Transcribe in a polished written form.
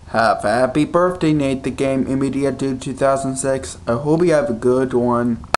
Have a happy birthday, Nate the Game Immediate Dude 2006. I hope you have a good one.